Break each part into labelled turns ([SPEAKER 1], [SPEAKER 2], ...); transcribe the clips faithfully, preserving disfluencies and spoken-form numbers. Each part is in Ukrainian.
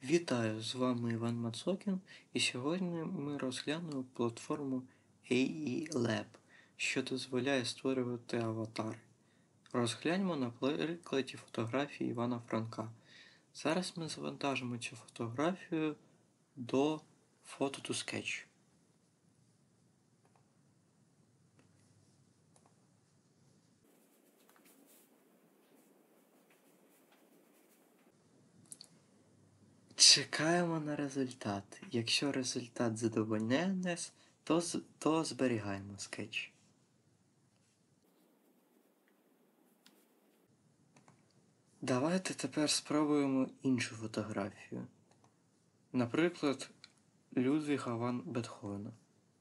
[SPEAKER 1] Вітаю, з вами Іван Мацокін, і сьогодні ми розглянемо платформу ей і Lab, що дозволяє створювати аватари. Розгляньмо на прикладі фотографії Івана Франка. Зараз ми завантажимо цю фотографію до Photo to Sketch. Чекаємо на результат. Якщо результат задовольняє нас, то, то зберігаємо скетч. Давайте тепер спробуємо іншу фотографію. Наприклад, Людвіга ван Бетховена.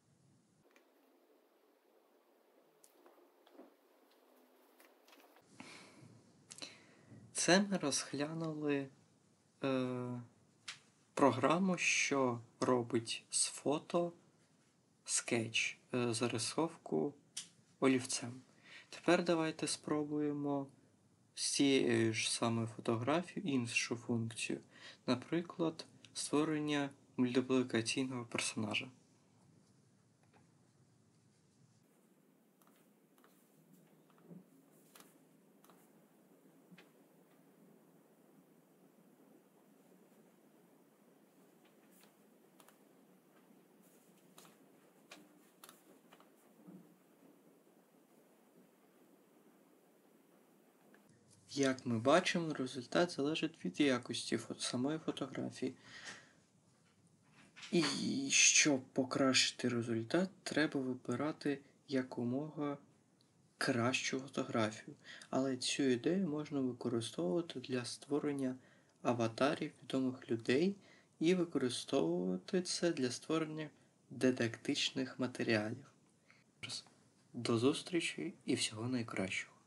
[SPEAKER 1] Це ми розглянули е, програму, що робить з фото скетч, е, зарисовку олівцем. Тепер давайте спробуємо з цією ж самою фотографією іншу функцію. Наприклад, створення мультиплікаційного персонажа. Як ми бачимо, результат залежить від якості самої фотографії. І щоб покращити результат, треба вибирати якомога кращу фотографію. Але цю ідею можна використовувати для створення аватарів відомих людей і використовувати це для створення дидактичних матеріалів. До зустрічі і всього найкращого!